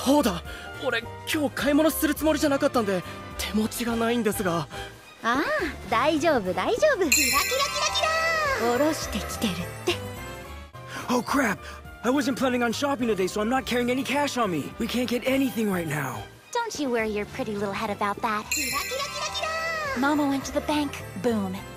そうだ、俺今日買い物するつもりじゃなかったんで手持ちがないんですが。 ああ、大丈夫大丈夫。キラキラキラキラ。下ろしてきてるって。 Oh crap! I wasn't planning on shopping today, so I'm not carrying any cash on me. We can't get anything right now. Don't you worry your pretty little head about that. Mama went to the bank. Boom.